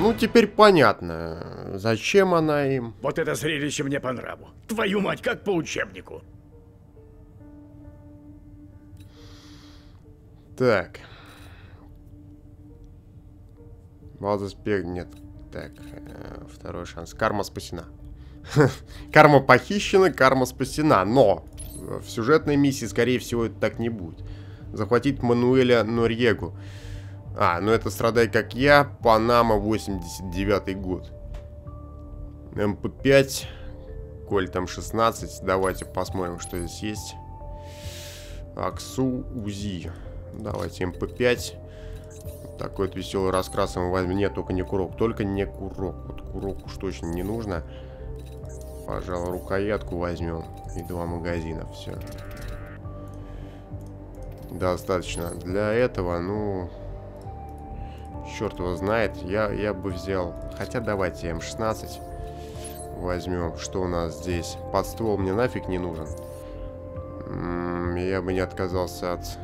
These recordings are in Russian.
Ну, теперь понятно, зачем она им. Вот это зрелище мне по нраву. Твою мать, как по учебнику. Так. Валдеспег, нет. Так, второй шанс. Карма спасена. Карма похищена, карма спасена. Но в сюжетной миссии, скорее всего, это так не будет. Захватить Мануэля Норьегу. Ну это «Страдай как я», Панама, 89-й год. МП5, Кольт М16. Давайте посмотрим, что здесь есть. Аксу, УЗИ. Давайте МП5. Такой вот веселый раскрас мы возьмем. Нет, только не курок. Только не курок. Вот курок уж точно не нужно. Пожалуй, рукоятку возьмем. И 2 магазина. Все. Достаточно. Для этого, ну... Черт его знает. Я бы взял... Хотя давайте М16 возьмем. Что у нас здесь? Подствол мне нафиг не нужен. Я бы не отказался от...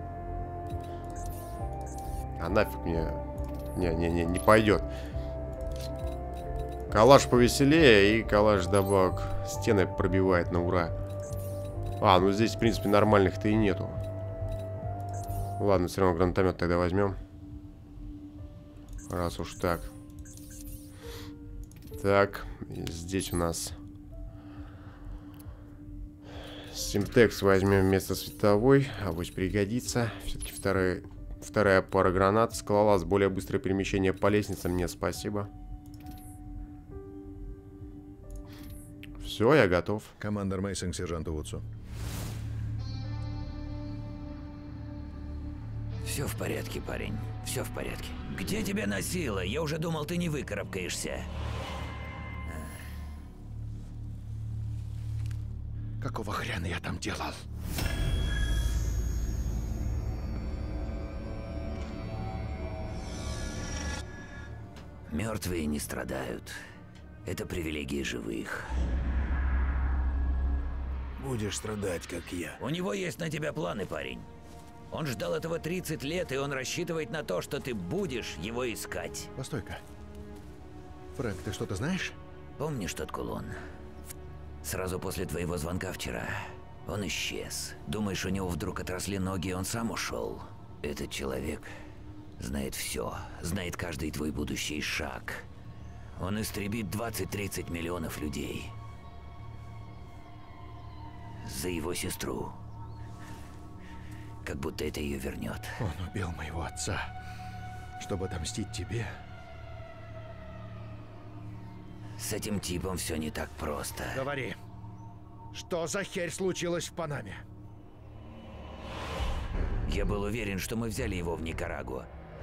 нафиг мне... Не пойдет. Калаш повеселее, и калаш добавок стены пробивает на ура. Ну здесь, в принципе, нормальных-то и нету. Ладно, все равно гранатомет тогда возьмем. Раз уж так. Так, здесь у нас... Симтекс возьмем вместо световой. Авось пригодится. Все-таки вторая пара гранат. Скалолаз, более быстрое перемещение по лестницам. Нет, спасибо. Все, я готов. Командор Мейсон, сержанту Вудсу. Все в порядке, парень. Все в порядке. Где тебя носило? Я уже думал, ты не выкарабкаешься. Какого хрена я там делал? Мертвые не страдают. Это привилегии живых. Будешь страдать, как я. У него есть на тебя планы, парень. Он ждал этого 30 лет, и он рассчитывает на то, что ты будешь его искать. Постой-ка. Фрэнк, ты что-то знаешь? Помнишь тот кулон? Сразу после твоего звонка вчера он исчез. Думаешь, у него вдруг отросли ноги, и он сам ушел? Этот человек знает все, знает каждый твой будущий шаг. Он истребит 20-30 миллионов людей. За его сестру. Как будто это ее вернет. Он убил моего отца, чтобы отомстить тебе. С этим типом все не так просто. Говори. Что за херь случилось в Панаме? Я был уверен, что мы взяли его в Никарагуа.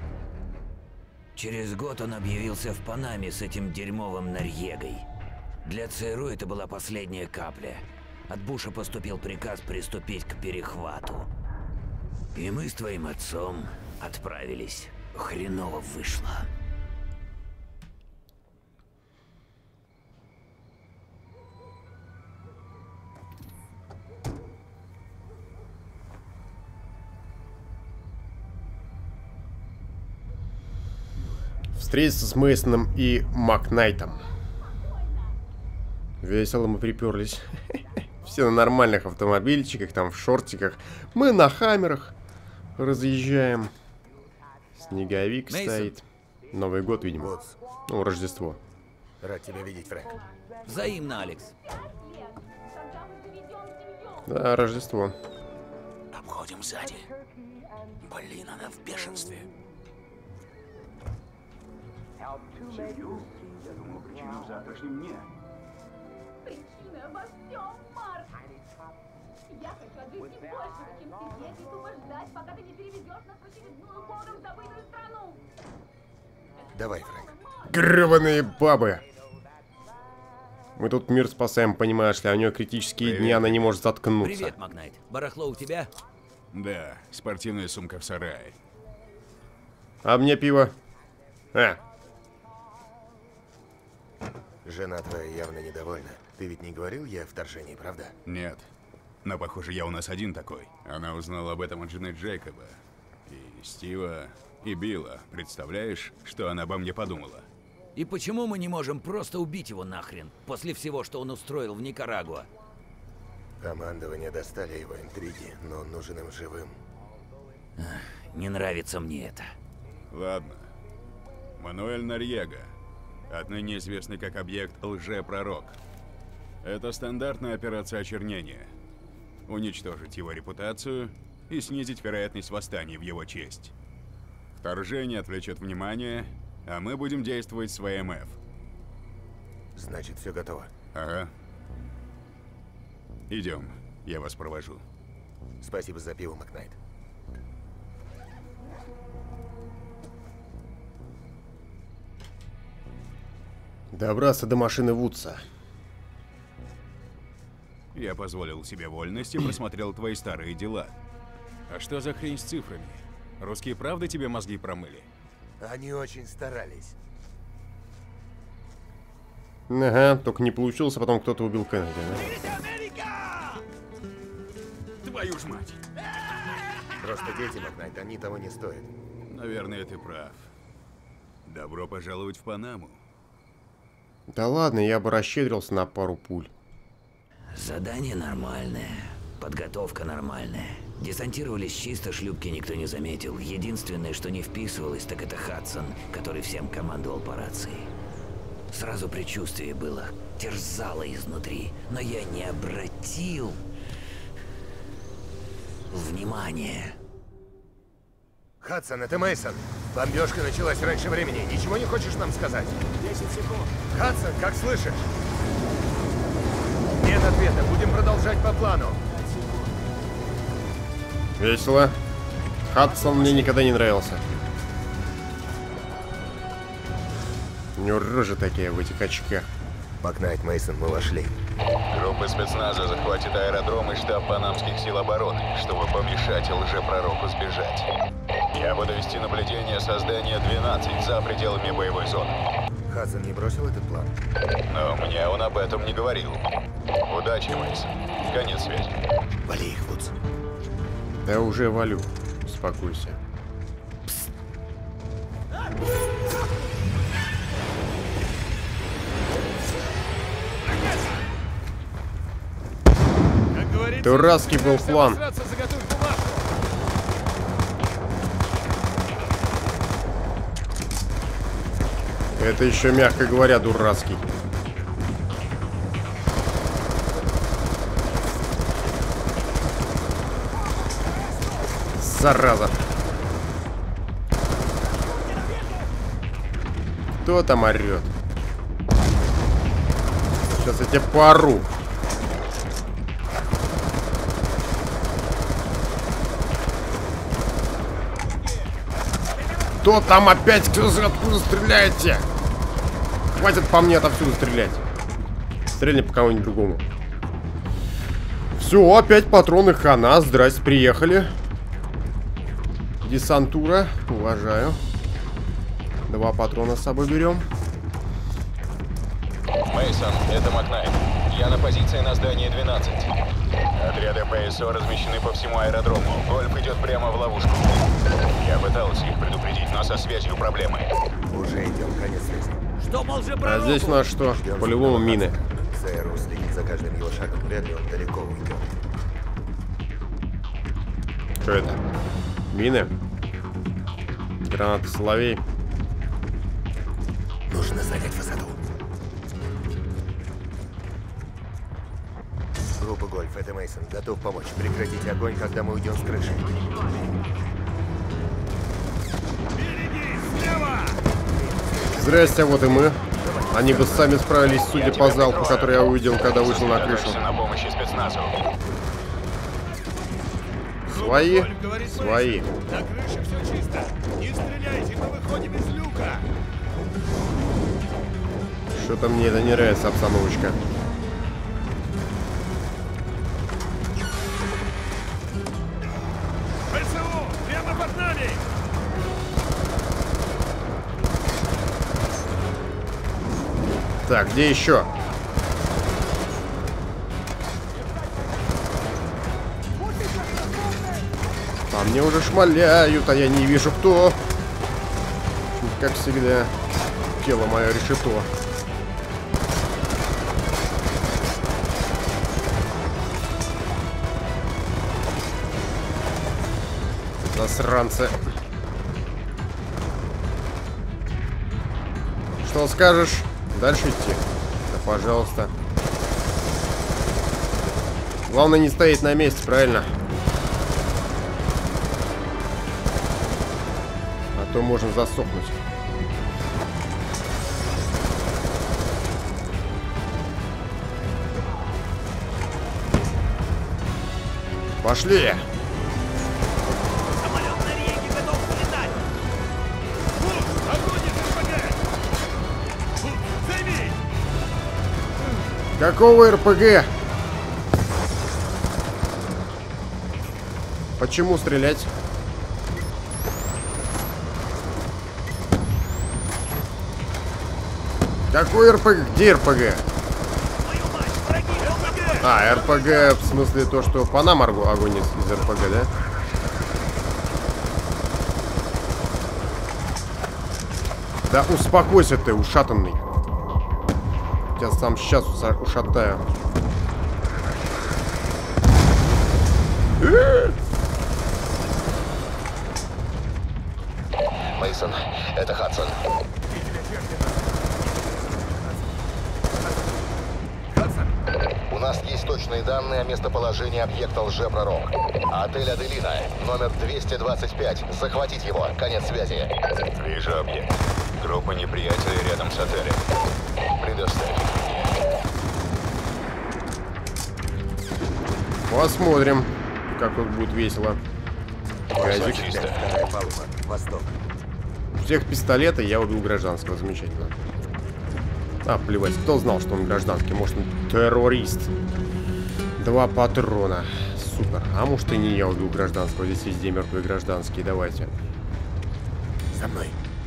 Через год он объявился в Панаме с этим дерьмовым Норьегой. Для ЦРУ это была последняя капля. От Буша поступил приказ приступить к перехвату. И мы с твоим отцом отправились. Хреново вышло. Встретиться с Мейсоном и Макнайтом. Весело мы приперлись. Все на нормальных автомобильчиках, там в шортиках. Мы на хаммерах разъезжаем. Снеговик стоит. Новый год, видимо. Вот. Ну, Рождество. Рад тебя видеть, Фрэнк. Взаимно, Алекс. Да, Рождество. Обходим сзади. Блин, она в бешенстве. Семью? Я думал, причина в завтрашнем дне. Причина во всем, Марк! Я хочу от жизни больше, чем сидеть и тупо ждать, пока ты не переведешь нас в очередную богом забытую страну. Давай, Фрэнк. Гребаные бабы! Мы тут мир спасаем, понимаешь ли, а у нее критические дни, она не может заткнуться. Привет, Макнайт. Барахло у тебя? Да, спортивная сумка в сарае. А мне пиво. Жена твоя явно недовольна. Ты ведь не говорил ей о вторжении, правда? Нет. Но, похоже, я у нас один такой. Она узнала об этом от жены Джейкоба. И Стива, и Билла. Представляешь, что она обо мне подумала? И почему мы не можем просто убить его нахрен, после всего, что он устроил в Никарагуа? Командование достали его интриги, но он нужен им живым. Не нравится мне это. Ладно. Мануэль Норьего, отныне известный как объект Лжепророк. Это стандартная операция очернения. Уничтожить его репутацию и снизить вероятность восстания в его честь. Вторжение отвлечет внимание, а мы будем действовать с ВМФ. Значит, все готово. Ага. Идем, я вас провожу. Спасибо за пиво, Макнайт. Добраться до машины Вудса. Я позволил себе вольность и просмотрел твои старые дела. А что за хрень с цифрами? Русские правда тебе мозги промыли? Они очень старались. Ага, только не получилось, а потом кто-то убил Кеннеди, да? Твою ж мать! Просто дети, Макнайт, они того не стоят. Наверное, ты прав. Добро пожаловать в Панаму. Да ладно, я бы расщедрился на пару пуль. Задание нормальное, подготовка нормальная. Десантировались чисто, шлюпки никто не заметил. Единственное, что не вписывалось, так это Хадсон, который всем командовал по рации. Сразу предчувствие было, терзало изнутри, но я не обратил внимания. Хадсон, это Мейсон. Бомбежка началась раньше времени. Ничего не хочешь нам сказать? 10 секунд. Хадсон, как слышишь? Нет ответа. Будем продолжать по плану. Весело. Хадсон мне никогда не нравился. У него рожи такие в этих очках. Макнайт, Мейсон, мы вошли. Группа спецназа захватит аэродром и штаб Панамских сил обороны, чтобы помешать Лжепророку сбежать. Я буду вести наблюдение создания 12 за пределами боевой зоны. Хадсон не бросил этот план? Но мне он об этом не говорил. Удачи, Мейсон. Конец связи. Вали их, Вудс. Да уже валю. Успокойся. Дурацкий был план. Это еще, мягко говоря, дурацкий. Зараза. Кто там орет? Сейчас я тебе поору. Кто там опять? Откуда стреляете? Хватит по мне отовсюду стрелять. Стрельни по кому-нибудь другому. Все, опять патроны хана. Здрасте, приехали. Десантура. Уважаю. 2 патрона с собой берем. Мейсон, это Макнайт. Я на позиции на здании 12. Отряды ПСО размещены по всему аэродрому. Гольф идет прямо в ловушку. Я пытался их предупредить, но со связью проблемы. Уже идем, конец связи. Что, мол, же А здесь у нас что? По-любому мины. ЦРУ следит за каждым его шагом. Вряд ли он далеко уйдет. Что это? Мины? Гранаты соловей. Нужно занять высоту. Группа Гольф, это Мейсон. Готов помочь. Прекратите огонь, когда мы уйдем с крыши. Здрасте, вот и мы. Они бы сами справились, судя по залпу, который я увидел, когда вышел на крышу. На помощи спецназу. Свои? Свои. На крыше все чисто. Не стреляйте, мы выходим из люка. Что-то мне это не нравится, обстановочка. ПСУ, прямо под нами. Так, где еще? По мне уже шмаляют, а я не вижу кто. Как всегда. улетело мое решето. Засранцы. Что скажешь? Дальше идти? Да, пожалуйста. Главное не стоять на месте, правильно? А то можно засохнуть. Пошли! Самолет на реке готов взлетать! Огонь из РПГ! Займи! Какого РПГ? Почему стрелять? Какой РПГ? Где РПГ? А, РПГ в смысле то, что по нам огонь из РПГ, да? Да успокойся ты, ушатанный. Я сам сейчас ушатаю. Мейсон, это Хадсон. У нас есть точные данные о местоположении объекта лжепророк. Отель Аделина, номер 225. Захватить его. Конец связи. Вижу объект. Группа неприятелей рядом с отелем. Предоставь. Посмотрим, как тут будет весело. Газик. Чисто. Восток. У всех пистолеты, я убил гражданского. Замечательно. А, плевать, кто знал, что он гражданский? Может, он террорист. 2 патрона. Супер. А может, и не я убил гражданского. Здесь везде мертвые гражданские. Давайте. За мной.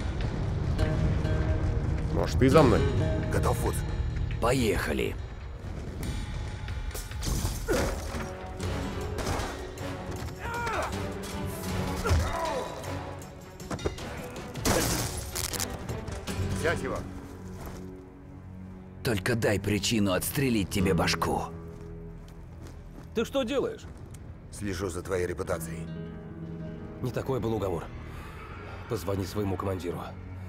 Может, ты за мной? Готов, Вудс. Поехали. Взять его. Только дай причину отстрелить тебе башку. Ты что делаешь? Слежу за твоей репутацией. Не такой был уговор. Позвони своему командиру.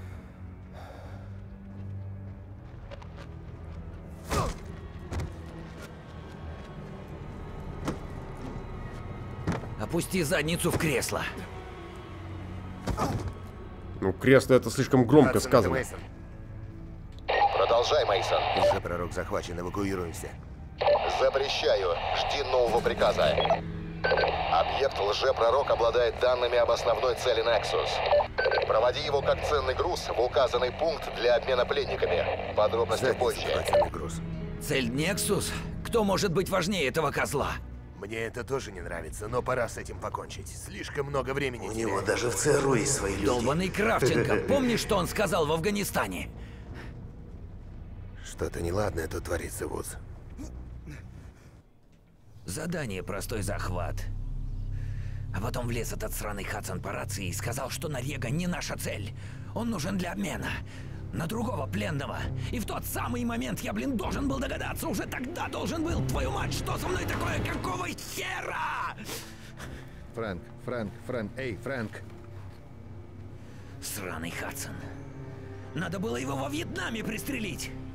Опусти задницу в кресло. Ну, кресло это слишком громко сказано. Продолжай, Мейсон. Лжепророк захвачен, эвакуируемся. Запрещаю. Жди нового приказа. Объект лжепророк обладает данными об основной цели Nexus. Проводи его как ценный груз в указанный пункт для обмена пленниками. Подробности позже. Ценный груз. Цель Nexus? Кто может быть важнее этого козла? Мне это тоже не нравится, но пора с этим покончить. Слишком много времени. У него даже в ЦРУ есть свои люди. Долбаный Кравченко. Помнишь, что он сказал в Афганистане? Что-то неладное тут творится, Вудс. Задание простой захват. А потом влез этот сраный Хадсон по рации и сказал, что Норьега не наша цель. Он нужен для обмена. На другого пленного. И в тот самый момент я, должен был догадаться. Уже тогда должен был. Твою мать, что со мной такое? Какого хера? Фрэнк, эй, Фрэнк. Сраный Хадсон. Надо было его во Вьетнаме пристрелить.